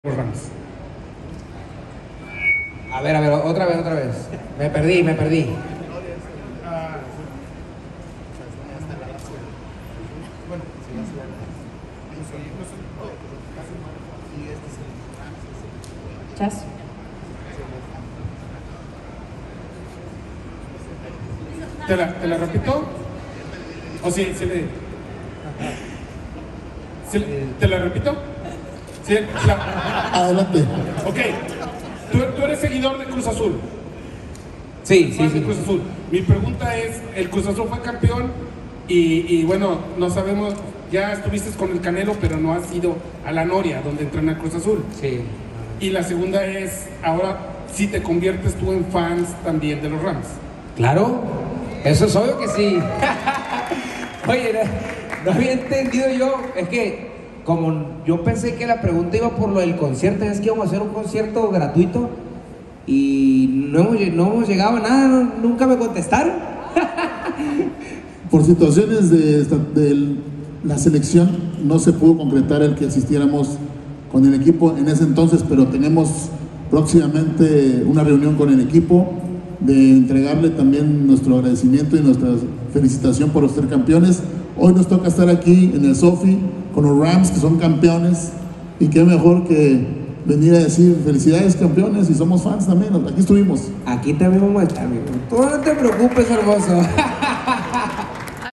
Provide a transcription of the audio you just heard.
Los Rams. A ver, otra vez. Me perdí. Chas. ¿Te la repito? ¿O sí, ¿te la repito? Sí, Adelante. Ok. ¿Tú eres seguidor de Cruz Azul? Sí. De Cruz Azul. Mi pregunta es, el Cruz Azul fue campeón y bueno, no sabemos, ya estuviste con el Canelo, pero no has ido a la Noria, donde entrena Cruz Azul. Sí. Y la segunda es, ahora sí te conviertes tú en fans también de los Rams. Claro, eso es obvio que sí. Oye, no había entendido yo, es que como yo pensé que la pregunta iba por lo del concierto, es que íbamos a hacer un concierto gratuito y no hemos llegado a nada, nunca me contestaron. Por situaciones de la selección no se pudo concretar el que asistiéramos con el equipo en ese entonces, pero tenemos próximamente una reunión con el equipo de entregarle también nuestro agradecimiento y nuestra felicitación por ser campeones. Hoy nos toca estar aquí en el SoFi con los Rams, que son campeones, y qué mejor que venir a decir felicidades campeones, y somos fans también. Aquí estuvimos. Aquí también vamos a estar, amigo. Tú no te preocupes, hermoso.